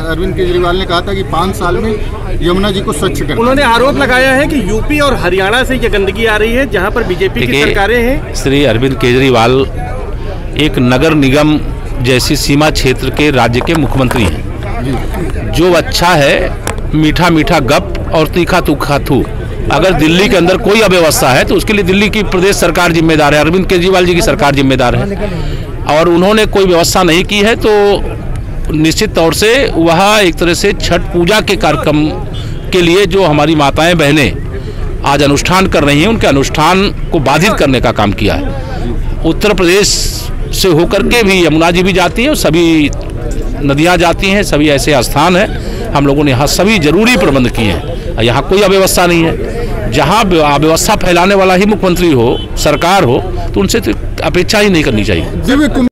अरविंद केजरीवाल ने कहा था कि 5 साल में यमुना जी को स्वच्छ करना। उन्होंने आरोप लगाया है कि यूपी और हरियाणा से ये गंदगी आ रही है, जहां पर बीजेपी की सरकारें हैं। श्री अरविंद केजरीवाल एक नगर निगम जैसी सीमा क्षेत्र के राज्य के मुख्यमंत्री हैं। जो अच्छा है मीठा मीठा गप और तीखा तीखा थू। अगर दिल्ली के अंदर कोई अव्यवस्था है तो उसके लिए दिल्ली की प्रदेश सरकार जिम्मेदार है, अरविंद केजरीवाल जी की सरकार जिम्मेदार है। और उन्होंने कोई व्यवस्था नहीं की है तो निश्चित तौर से वह एक तरह से छठ पूजा के कार्यक्रम के लिए जो हमारी माताएं बहनें आज अनुष्ठान कर रही हैं, उनके अनुष्ठान को बाधित करने का काम किया है। उत्तर प्रदेश से होकर के भी यमुना जी भी जाती हैं और सभी नदियां जाती हैं, सभी ऐसे स्थान हैं। हम लोगों ने यहाँ सभी जरूरी प्रबंध किए हैं। यहाँ कोई अव्यवस्था नहीं है। जहाँ अव्यवस्था फैलाने वाला ही मुख्यमंत्री हो, सरकार हो, तो उनसे तो अपेक्षा ही नहीं करनी चाहिए।